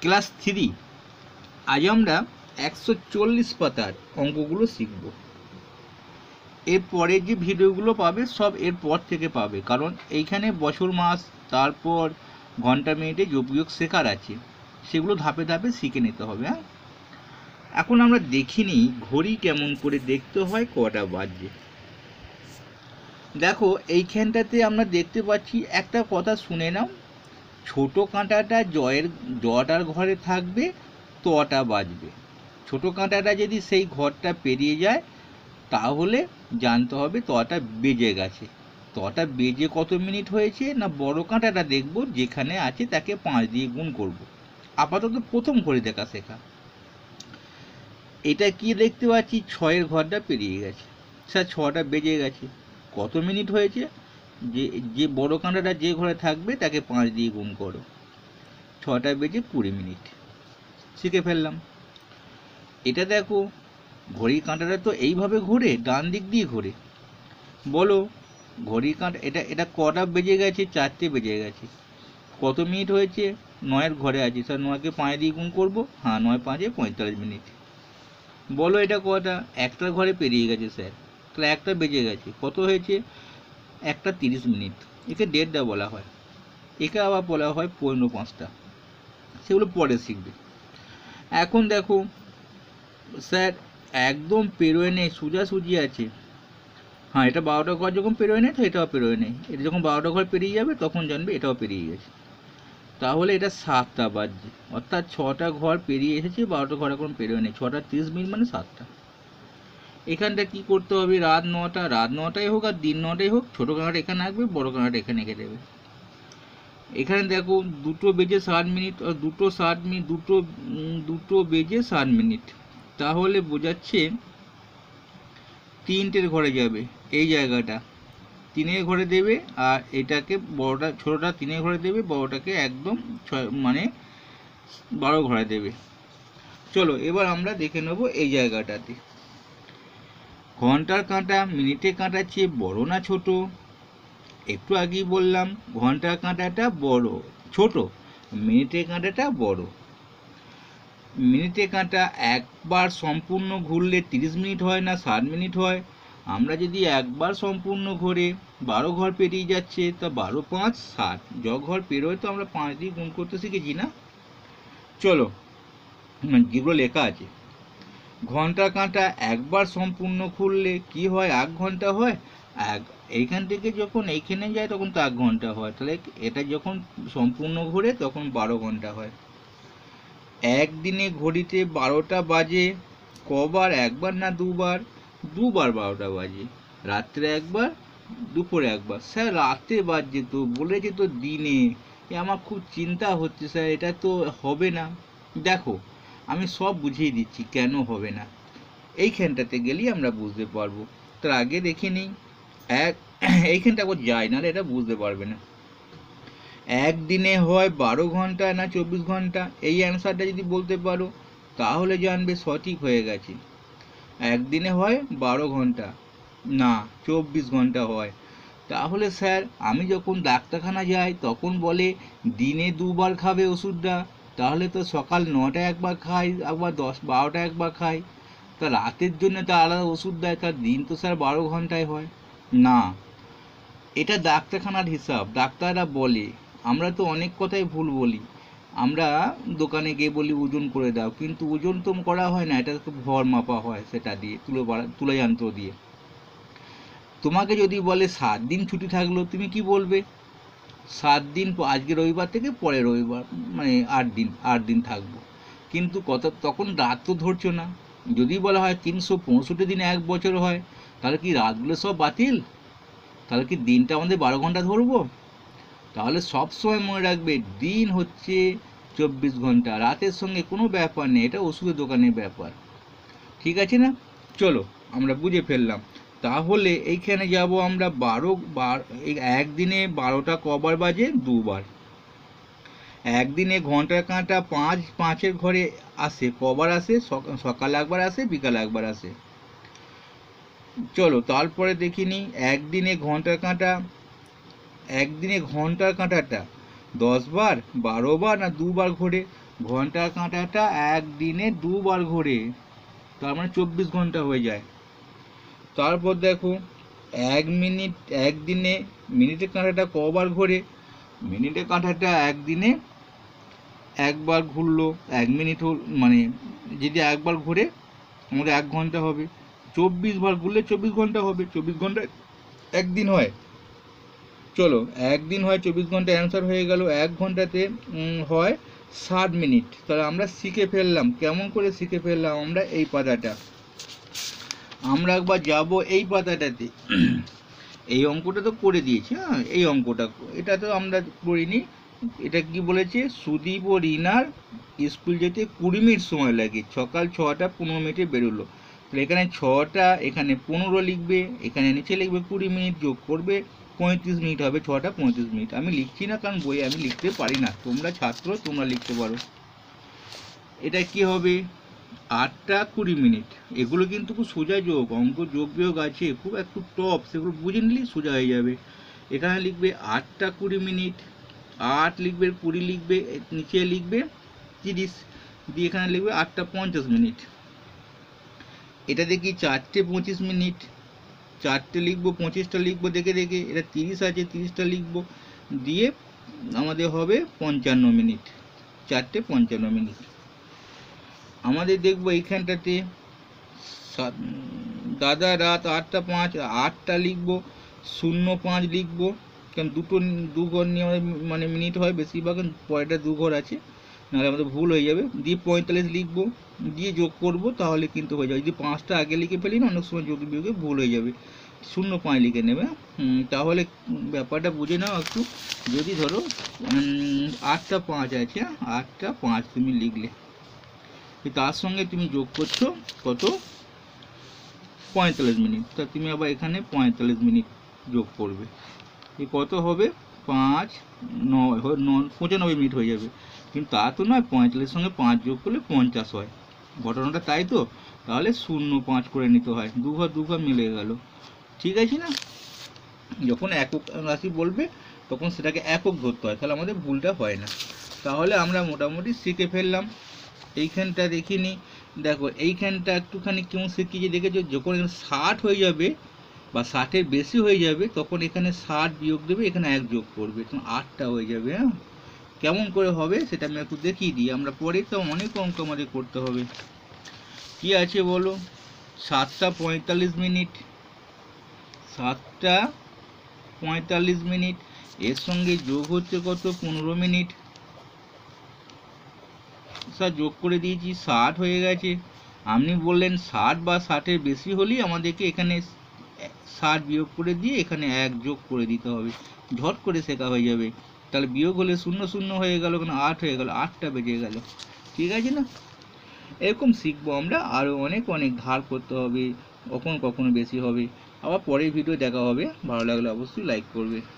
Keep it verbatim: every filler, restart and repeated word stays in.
Class three. আজ আমরা একশো চল্লিশ পাতার অঙ্কগুলো শিখব। এরপরে যে ভিডিওগুলো পাবে সব এরপর থেকে পাবে, কারণ এইখানে বছর মাস তারপর ঘন্টা মিনিটে যোগ বিয়োগ শেখার আছে, সেগুলো ধাপে ধাপে শিখে নিতে হবে। হ্যাঁ, এখন আমরা দেখিনি ঘড়ি কেমন করে দেখতে হয়, কটা বাজছে। দেখো এইখানটাতে আমরা দেখতে পাচ্ছি, একটা কথা শুনে নাও, ছোট কাঁটাটা জয়ের জটার ঘরে থাকবে, তটা বাজবে। ছোট কাঁটাটা যদি সেই ঘরটা পেরিয়ে যায় তাহলে জানতে হবে তটা বেজে গেছে। তটা বেজে কত মিনিট হয়েছে না, বড় কাঁটাটা দেখব যেখানে আছে তাকে পাঁচ দিয়ে গুণ করব। আপাতত প্রথম ঘড়ি দেখা শেখা। এটা কি দেখতে পাচ্ছি, ছয়ের ঘরটা পেরিয়ে গেছে, স্যার ছটা বেজে গেছে, কত মিনিট হয়েছে, যে যে বড় কাঁটাটা যে ঘরে থাকবে তাকে পাঁচ দিয়ে গুণ করো, ছটা বেজে কুড়ি মিনিট। শিখে ফেললাম। এটা দেখো ঘড়ির কাঁটাটা তো এইভাবে ঘোরে, ডান দিক দিয়ে ঘোরে। বলো ঘড়ির কাঁটা এটা এটা কটা বেজে গেছে, চারটে বেজে গেছে, কত মিনিট হয়েছে, নয়ের ঘরে আছে, স্যার নয়কে পাঁচ দিয়ে গুণ করবো, হ্যাঁ নয় পাঁচে পঁয়তাল্লিশ মিনিট। বলো এটা কটা, একটার ঘরে পেরিয়ে গেছে স্যার, তাহলে একটা বেজে গেছে, কত হয়েছে, একটা তিরিশ মিনিট। একে ডেটটা বলা হয়, একে আবার বলা হয় পৌনে পাঁচটা, সেগুলো পরে শিখবে। এখন দেখো স্যার একদম পেরোয় নেই, সোজাসুজি আছে, হ্যাঁ এটা বারোটা ঘর যখন পেরোয় নেই তো এটাও পেরোয় নেই, এটা যখন বারোটা ঘর পেরিয়ে যাবে তখন জানবে এটাও পেরিয়ে গেছে। তাহলে এটা সাতটা বাজছে, অর্থাৎ ছটা ঘর পেরিয়ে এসেছে, বারোটা ঘর এখন পেরোয় নেই, ছটা তিরিশ মিনিট মানে সাতটা। এখানটা কি করতে হবে, রাত নটা, রাত নটাই হোক আর দিন নটাই হোক, ছোটো কাঁটাটা এখানে আসবে, বড় কাঁটাটা এখানে এঁকে দেবে। এখানে দেখো দুটো বেজে ষাট মিনিট, দুটো ষাট মিনিট দুটো দুটো বেজে ষাট মিনিট, তাহলে বোঝাচ্ছে তিনটের ঘরে যাবে, এই জায়গাটা তিনের ঘরে দেবে, আর এটাকে বড়টা ছোটোটা তিনের ঘরে দেবে, বড়টাকে একদম ছয় মানে বারো ঘরে দেবে। চলো এবার আমরা দেখে নেব এই জায়গাটাতে ঘন্টার কাঁটা মিনিটের কাঁটার চেয়ে বড় না ছোট। একটু আগেই বললাম ঘন্টার কাঁটাটা বড়, ছোট, মিনিটের কাঁটাটা বড়। মিনিটের কাঁটা একবার সম্পূর্ণ ঘুরলে তিরিশ মিনিট হয় না ষাট মিনিট হয়। আমরা যদি একবার সম্পূর্ণ ঘুরে বারো ঘর পেরিয়ে যাচ্ছে, তা বারো পাঁচ ষাট, য ঘর পেরোয় তো আমরা পাঁচ দিয়ে গুণ করতে শিখেছি না। চলো যেগুলো লেখা আছে, ঘন্টার কাঁটা একবার সম্পূর্ণ খুললে কি হয়, এক ঘন্টা হয়। এক এইখান থেকে যখন এইখানে যায় তখন তো এক ঘন্টা হয়, তাহলে এটা যখন সম্পূর্ণ ঘুরে তখন বারো ঘন্টা হয়। একদিনে ঘড়িতে বারোটা বাজে কবার, একবার না দুবার, দুবার বারোটা বাজে, রাত্রে একবার দুপুরে একবার। স্যার রাতে বাজছে তো, বলেছে তো দিনে, আমার খুব চিন্তা হচ্ছে স্যার, এটা তো হবে না। দেখো আমি সব বুঝিয়ে দিচ্ছি কেন হবে না, এইখানটাতে গেলেই আমরা বুঝতে পারবো। তার আগে দেখে নিই, এক এইখানটা আবার যায় না, এটা বুঝতে পারবে না। একদিনে হয় বারো ঘন্টা না চব্বিশ ঘন্টা, এই অ্যান্সারটা যদি বলতে পারো তাহলে জানবে সঠিক হয়ে গেছে। একদিনে হয় বারো ঘন্টা না চব্বিশ ঘন্টা হয়। তাহলে স্যার আমি যখন ডাক্তারখানা যাই তখন বলে দিনে দুবার খাবে ওষুধটা, তাহলে তো সকাল নটায় একবার খাই, একবার দশ বারোটা একবার খাই, তা রাতের জন্য তো আলাদা ওষুধ দেয়, তার দিন তো স্যার বারো ঘন্টায় হয় না। এটা ডাক্তারখানার হিসাব, ডাক্তাররা বলে, আমরা তো অনেক কথাই ভুল বলি। আমরা দোকানে গিয়ে বলি ওজন করে দাও, কিন্তু ওজন তো করা হয় না, এটা তো ভর মাপা হয়, সেটা দিয়ে তুলো তুলা যন্ত্র দিয়ে। তোমাকে যদি বলে সাত দিন ছুটি থাকলো, তুমি কি বলবে, সাত দিন আজকে রবিবার থেকে পরে রবিবার, মানে আট দিন আট দিন থাকবো, কিন্তু কত তখন রাত তো ধরছো না। যদি বলা হয় তিনশো পঁয়ষট্টি দিন এক বছর হয়, তাহলে কি রাতগুলো সব বাতিল, তাহলে কি দিনটা আমাদের বারো ঘন্টা ধরবো। তাহলে সব সময় মনে রাখবে দিন হচ্ছে চব্বিশ ঘন্টা, রাতের সঙ্গে কোনো ব্যাপার নেই, এটা ওষুধের দোকানের ব্যাপার, ঠিক আছে না। চলো আমরা বুঝে ফেললাম। তাহলে এইখানে যাব আমরা বারো বার, একদিনে বারোটা কবার বাজে, দুবার। একদিনে ঘন্টার কাঁটা পাঁচ পাঁচের ঘরে আসে, কবার আসে, সকাল একবার আসে, বিকাল একবার আসে। চলো তারপরে দেখিনি, একদিনে ঘন্টার কাঁটা, একদিনে ঘন্টার কাঁটাটা দশ বার, বারো বার না দুবার ঘোরে, ঘন্টার কাঁটাটা একদিনে দুবার ঘোরে, তার মানে চব্বিশ ঘন্টা হয়ে যায়। তারপর দেখো এক মিনিট একদিনে মিনিটের কাঁটাটা কবার ঘোরে, মিনিটের কাঁটাটা একদিনে একবার ঘুরলো, এক মিনিট হল মানে যদি একবার ঘুরে আমাদের এক ঘন্টা হবে, চব্বিশ বার ঘুরলে চব্বিশ ঘন্টা হবে, চব্বিশ ঘন্টা একদিন হয়। চলো একদিন হয় চব্বিশ ঘন্টা, অ্যান্সার হয়ে গেল। এক ঘন্টাতে হয় ষাট মিনিট। তাহলে আমরা শিখে ফেললাম, কেমন করে শিখে ফেললাম আমরা এই পাতাটা। আমরা একবার যাব এই পাতাটাতে, এই অঙ্কটা তো করে দিয়েছি। হ্যাঁ এই অঙ্কটা এটা তো আমরা করিনি। এটা কি বলেছে, সুদীপ ও রিনার স্কুল যেতে কুড়ি মিনিট সময় লাগে, সকাল ছটা পনেরো মিনিটে বেরোলো। তাহলে এখানে ছটা, এখানে পনেরো লিখবে, এখানে নিচে লিখবে কুড়ি মিনিট, যোগ করবে পঁয়ত্রিশ মিনিট হবে, ছটা পঁয়ত্রিশ মিনিট। আমি লিখছি না কারণ বই আমি লিখতে পারি না, তোমরা ছাত্র তোমরা লিখতে পারো। এটা কি হবে, আটটা কুড়ি মিনিট। এগুলো কিন্তু খুব সোজা যোগ, অঙ্ক যোগ বিয়োগ আছে খুব একটু টপ, সেগুলো বুঝে নিলেই সোজা হয়ে যাবে। এখানে লিখবে আটটা কুড়ি মিনিট, আট লিখবে, কুড়ি লিখবে, নিচে লিখবে তিরিশ, দিয়ে এখানে লিখবে আটটা পঞ্চাশ মিনিট। এটা দেখি চারটে পঁচিশ মিনিট, চারটে লিখবো, পঁচিশটা লিখবো দেখে দেখে, এটা তিরিশ আছে তিরিশটা লিখবো, দিয়ে আমাদের হবে পঞ্চান্ন মিনিট, চারটে পঞ্চান্ন মিনিট। আমাদের দেখবো এইখানটাতে দাদা রাত আটটা পাঁচ, আটটা লিখবো, শূন্য পাঁচ লিখবো, কারণ দুটো দু ঘর নিয়ে আমাদের মানে মিনিট হয় বেশিরভাগ, পরেরটা দু ঘর আছে, নাহলে আমাদের ভুল হয়ে যাবে। দিয়ে পঁয়তাল্লিশ লিখবো, দিয়ে যোগ করব, তাহলে কিন্তু হয়ে যাবে। যদি পাঁচটা আগে লিখে ফেলি না, অনেক সময় যোগ বিয়োগে ভুল হয়ে যাবে, শূন্য পাঁচ লিখে নেবে। তাহলে ব্যাপারটা বুঝে নাও একটু। যদি ধরো আটটা পাঁচ আছে, আটটা পাঁচ তুমি লিখলে, তার সঙ্গে তুমি যোগ করছো কত, পঁয়তাল্লিশ মিনিট। তা তুমি আবার এখানে পঁয়তাল্লিশ মিনিট যোগ করবে, এই কত হবে, পাঁচ নয় পঁচানব্বই মিনিট হয়ে যাবে। কিন্তু তা তো নয়, পঁয়তাল্লিশ সঙ্গে পাঁচ যোগ করলে পঞ্চাশ হয়, ঘটনাটা তাই তো। তাহলে শূন্য পাঁচ করে নিতে হয়, দু ঘর দু ঘর মিলে গেল। ঠিক আছে না, যখন একক রাশি বলবে তখন সেটাকে একক ধরতে হয়, তাহলে আমাদের ভুলটা হয় না। তাহলে আমরা মোটামুটি শিখে ফেললাম। এইখানটা দেখিনি, দেখো এইখানটা একটুখানি কেমন শিখিয়ে দেখেছো, যখন ষাট হয়ে যাবে বা ষাটের বেশি হয়ে যাবে তখন এখানে ষাট বিয়োগ দেবে, এখানে এক যোগ করবে, তখন আটটা হয়ে যাবে। হ্যাঁ কেমন করে হবে সেটা আমি একটু দেখিয়ে দিই, আমরা পরে তো অনেক অঙ্ক আমাদের করতে হবে। কি আছে বলো, সাতটা পঁয়তাল্লিশ মিনিট, সাতটা পঁয়তাল্লিশ মিনিট, এর সঙ্গে যোগ হচ্ছে কত, পনেরো মিনিট, স্যার যোগ করে দিয়েছি, ষাট হয়ে গেছে। আপনি বললেন ষাট বা ষাটের বেশি হলেই আমাদেরকে এখানে ষাট বিয়োগ করে দিয়ে এখানে এক যোগ করে দিতে হবে, ঝট করে শেখা হয়ে যাবে। তাহলে বিয়োগ হলে শূন্য শূন্য হয়ে গেল, কেন আট হয়ে গেল, আটটা বেজে গেল। ঠিক আছে না, এরকম শিখবো আমরা, আরও অনেক অনেক ধার করতে হবে, কখনো কখনো বেশি হবে। আবার পরের ভিডিও দেখা হবে, ভালো লাগলে অবশ্যই লাইক করবে।